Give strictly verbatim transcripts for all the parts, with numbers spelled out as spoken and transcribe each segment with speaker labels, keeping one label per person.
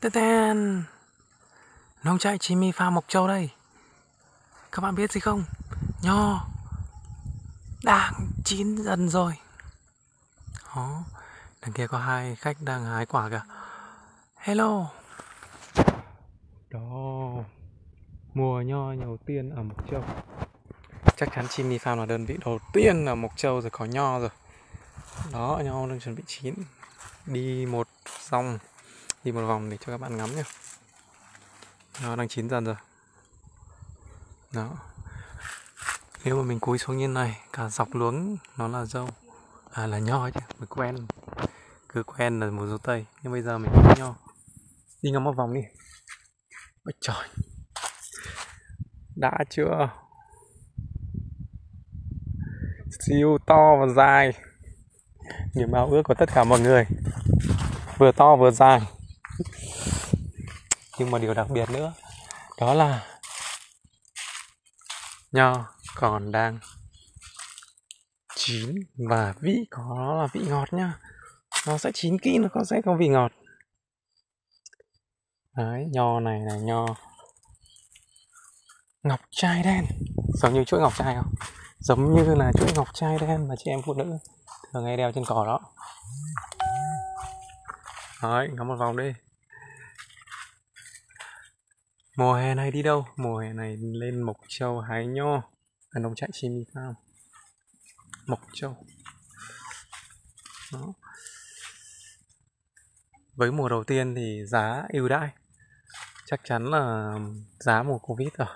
Speaker 1: Tên tên nông trại Jimmy Farm Mộc Châu đây. Các bạn biết gì không? Nho đang chín dần rồi. Đó, đằng kia có hai khách đang hái quả kìa. Hello. Đó, mùa nho đầu tiên ở Mộc Châu. Chắc chắn Jimmy Farm là đơn vị đầu tiên ở Mộc Châu rồi có nho rồi. Đó, nho đang chuẩn bị chín. Đi một vòng, đi một vòng để cho các bạn ngắm nhé. Nó đang chín dần rồi. Đó. Nếu mà mình cúi xuống như này, cả dọc luống nó là dâu. À là nho chứ, mình quen. Cứ quen là mùa dâu tây. Nhưng bây giờ mình có nho. Đi ngắm một vòng đi. Ôi trời. Đã chưa? Siêu to và dài. Niềm ao ước của tất cả mọi người. Vừa to vừa dài. Nhưng mà điều đặc biệt nữa, đó là nho còn đang chín và vị của nó là vị ngọt nhá. Nó sẽ chín kỹ, nó sẽ có vị ngọt. Đấy, nho này là nho ngọc trai đen. Giống như chuỗi ngọc trai không? Giống như là chuỗi ngọc trai đen mà chị em phụ nữ thường hay đeo trên cỏ đó. Đấy, ngắm một vòng đi. Mùa hè này đi đâu? Mùa hè này lên Mộc Châu hái nho ở nông trại Jimmy Farm Mộc Châu. Đó. Với mùa đầu tiên thì giá ưu đãi. Chắc chắn là giá mùa Covid rồi.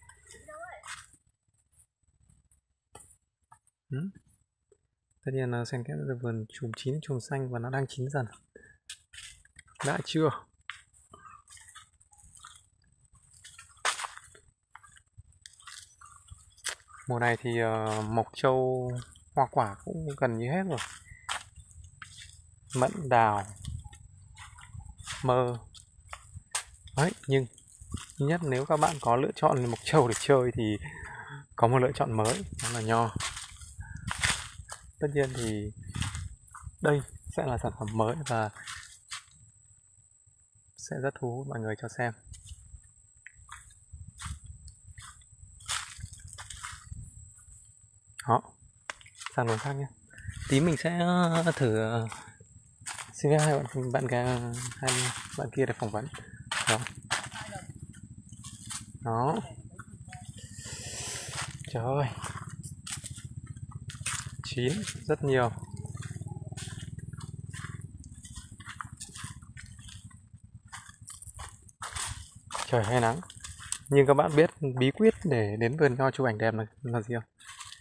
Speaker 1: Ừ. Tất nhiên là xen kẽ từ vườn chùm chín, chùm xanh và nó đang chín dần. Đã chưa? Mùa này thì uh, Mộc Châu hoa quả cũng gần như hết rồi. Mận đào, mơ. Đấy, nhưng nhất nếu các bạn có lựa chọn Mộc Châu để chơi thì có một lựa chọn mới, đó là nho. Tất nhiên thì đây sẽ là sản phẩm mới và sẽ rất thu hút mọi người cho xem. Đó, sang đường khác nhé. Tí mình sẽ thử xin phép hai bạn bạn kia, hai bạn kia để phỏng vấn. Đó. Đó. Trời ơi. Chín rất nhiều. Trời hay nắng. Nhưng các bạn biết bí quyết để đến vườn nho chụp ảnh đẹp là, là gì không?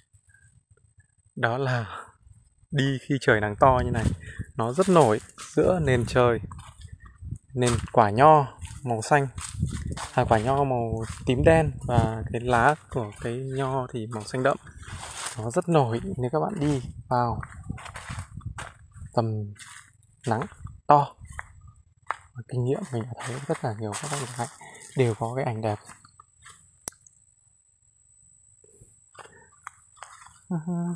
Speaker 1: Đó là đi khi trời nắng to như này. Nó rất nổi giữa nền trời, nền quả nho màu xanh, à, quả nho màu tím đen và cái lá của cái nho thì màu xanh đậm. Nó rất nổi nếu các bạn đi vào tầm nắng to. Và kinh nghiệm mình đã thấy rất là nhiều các bạn đều có cái ảnh đẹp. Uh-huh.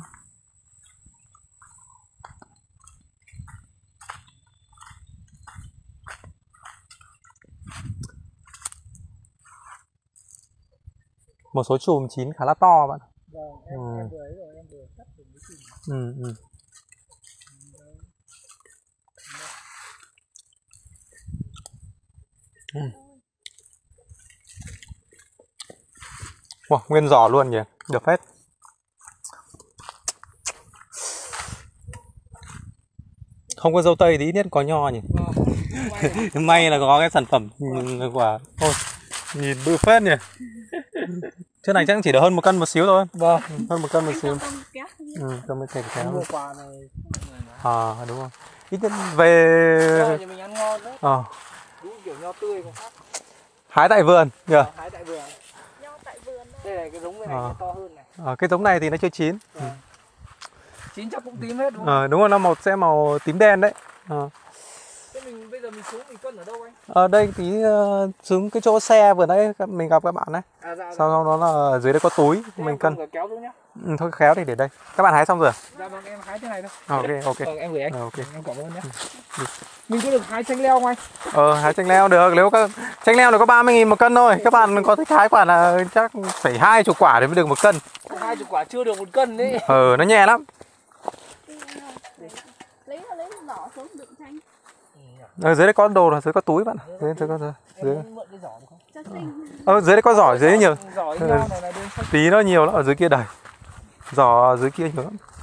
Speaker 1: Một số chùm chín khá là to bạn.
Speaker 2: Vâng, em, ừ. em vừa ấy rồi, em vừa cắt được mấy chùm.
Speaker 1: Ừ, ừ. Ừ. Wow, nguyên giỏ luôn nhỉ, được phết. Không có dâu tây thì ít nhất có nho nhỉ. Vâng. May là có cái sản phẩm quả. Ôi, nhìn bự phết nhỉ. Trên này chắc chỉ được hơn một cân một xíu thôi.
Speaker 2: Vâng,
Speaker 1: hơn một cân một xíu. Ừ, cân mới kéo.
Speaker 2: Mua quà này.
Speaker 1: À đúng không? Ít nhất về.
Speaker 2: Nho thì mình ăn ngon đấy.
Speaker 1: Ờ.
Speaker 2: Đúng kiểu nho tươi cũng khác.
Speaker 1: Hái tại vườn nhỉ?
Speaker 2: À, hái tại vườn. Nho tại vườn. Đây này cái giống này
Speaker 1: à.
Speaker 2: nó to hơn này.
Speaker 1: À, cái giống này thì nó chưa chín.
Speaker 2: À. Ừ. Chín chắc cũng tím hết đúng không?
Speaker 1: À, đúng rồi, nó màu sẽ màu tím đen đấy. À.
Speaker 2: Thế mình bây giờ mình xuống mình cân ở đâu anh?
Speaker 1: Ở đây tí uh, xuống cái chỗ xe vừa nãy mình gặp các bạn đấy.
Speaker 2: À, dạ, dạ.
Speaker 1: Sau đó là ở dưới đây có túi.
Speaker 2: Thế
Speaker 1: mình cân.
Speaker 2: Kéo xuống nhá.
Speaker 1: Ừ, thôi khéo thì để đây. Các bạn hái xong rồi?
Speaker 2: Dạ vâng, em hái thế này thôi.
Speaker 1: À, ok ok.
Speaker 2: Vâng, em gửi anh.
Speaker 1: À, ok.
Speaker 2: Em cảm ơn nhé.
Speaker 1: Ừ.
Speaker 2: Mình có được hái chanh leo không anh?
Speaker 1: Ờ, hái chanh leo được, nếu các chanh leo nó có ba mươi nghìn một cân thôi. Các bạn có thích hái quả là chắc phải hai chục quả để mới được một cân.
Speaker 2: Hai chục quả chưa được một cân đấy.
Speaker 1: Ờ, nó nhẹ lắm.
Speaker 3: Lấy lấy giỏ xuống đựng chanh.
Speaker 1: Ở dưới đây có đồ rồi, dưới có túi bạn. Dưới dưới có rồi. Dưới.
Speaker 2: Mượn cái giỏ được không?
Speaker 3: Cho xinh.
Speaker 1: Ờ, dưới đây có giỏ, dưới nhiều.
Speaker 2: Giỏ nho này là đưa
Speaker 1: Tí nó nhiều lắm, ở dưới kia đầy. Giỏ dưới kia nhiều lắm.